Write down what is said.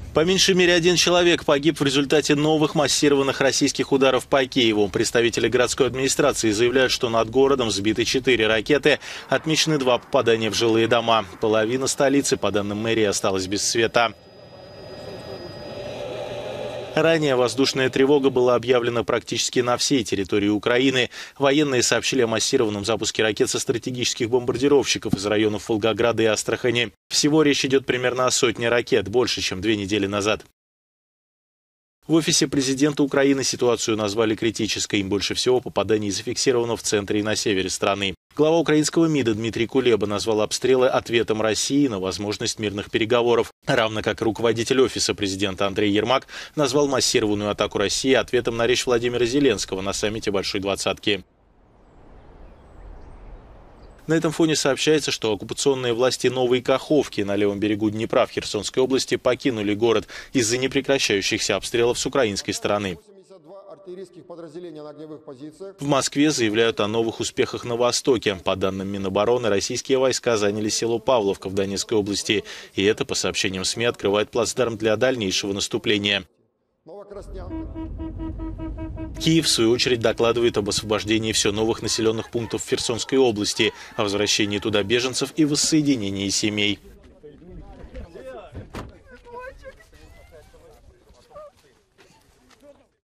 По меньшей мере 1 человек погиб в результате новых массированных российских ударов по Киеву. Представители городской администрации заявляют, что над городом сбиты 4 ракеты, отмечены 2 попадания в жилые дома. Половина столицы, по данным мэрии, осталась без света. Ранее воздушная тревога была объявлена практически на всей территории Украины. Военные сообщили о массированном запуске ракет со стратегических бомбардировщиков из районов Волгограда и Астрахани. Всего речь идет примерно о 100 ракет, больше, чем 2 недели назад. В офисе президента Украины ситуацию назвали критической. Им больше всего попаданий зафиксировано в центре и на севере страны. Глава украинского МИДа Дмитрий Кулеба назвал обстрелы ответом России на возможность мирных переговоров. Равно как руководитель офиса президента Андрей Ермак назвал массированную атаку России ответом на речь Владимира Зеленского на саммите Большой Двадцатки. На этом фоне сообщается, что оккупационные власти Новой Каховки на левом берегу Днепра в Херсонской области покинули город из-за непрекращающихся обстрелов с украинской стороны. В Москве заявляют о новых успехах на Востоке. По данным Минобороны, российские войска заняли село Павловка в Донецкой области. И это, по сообщениям СМИ, открывает плацдарм для дальнейшего наступления. Киев, в свою очередь, докладывает об освобождении все новых населенных пунктов в Херсонской области, о возвращении туда беженцев и воссоединении семей.